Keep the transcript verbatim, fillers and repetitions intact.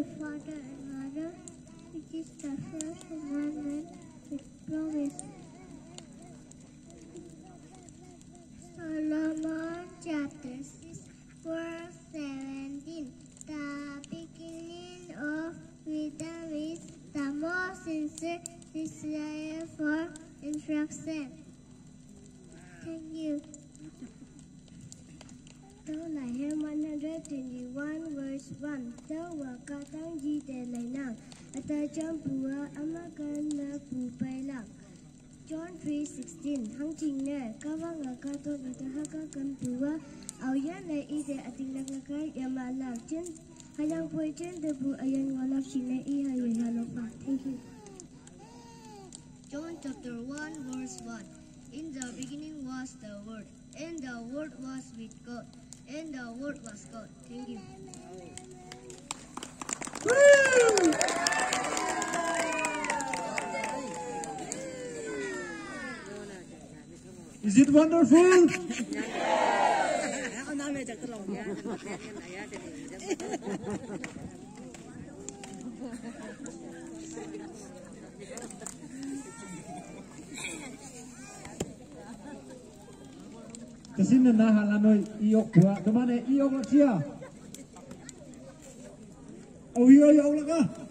father and mother, which is the first commandment with promise. Solomon chapter six, verse seventeen. The beginning of wisdom is the most sincere desire for instruction. Thank you. Toilem one hundred twenty-one verse one. Thou wa ka tang ji de lai nang. Ata chom bua amakan na bu pai lang. John three sixteen. Hang ching ne ka wa nga ka to ni ta ha ka kan bua. Au ya ne I de ating na nga ka ya ma la chen. Hayang poi chen de bu ayan nga la shin ne I ha ya ya lo pa. Thank you. John chapter one verse one. In the beginning was the Word, and the Word was with God, and the Word was God. Thank you. Is it wonderful? Kasi na nahalanoy iyok buwa. Dumane iyok siya. Oh, iyo, iyo lang ka.